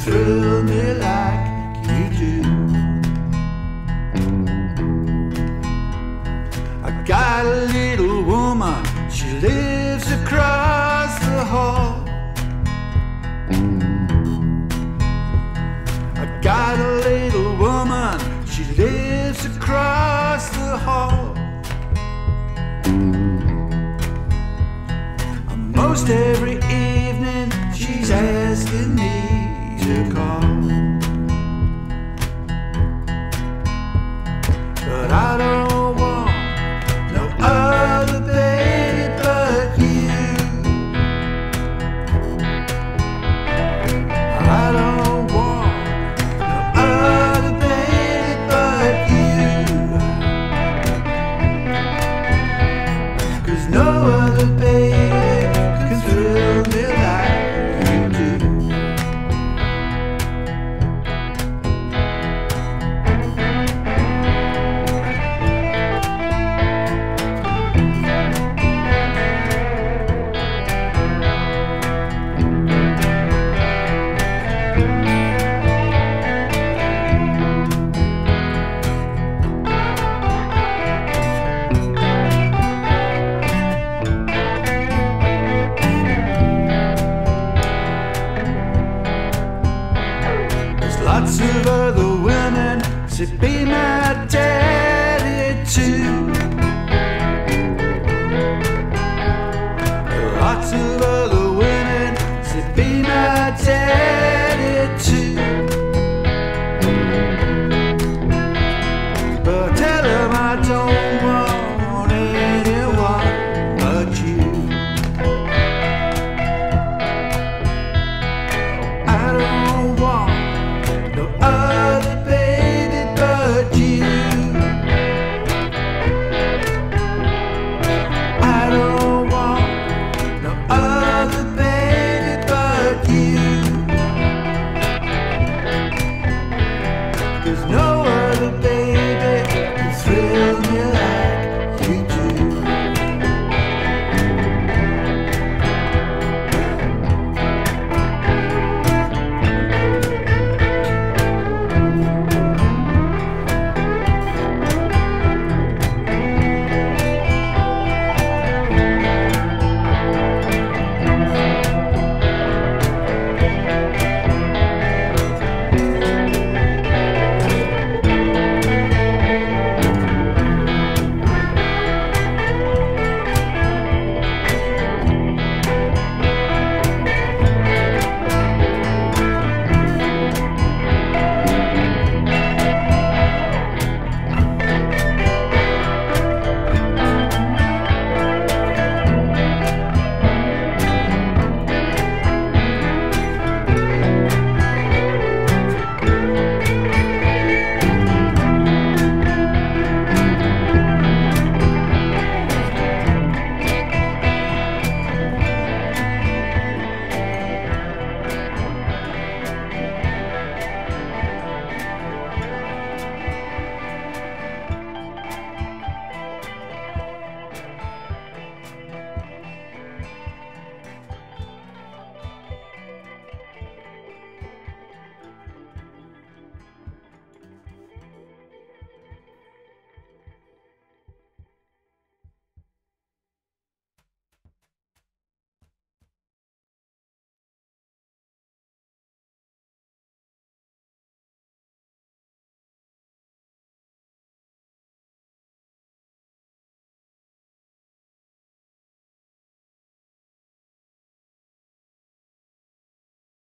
thrill me like you do. I got a little woman, she lives across the hall. I got a little woman, she lives across the hall. Most every evening she's asking me to call, but I don't want no other baby but you. I don't want no other baby but you, 'cause no other baby can thrill me like you do. Lots of other women say be my daddy too. Lots of other women say be my daddy.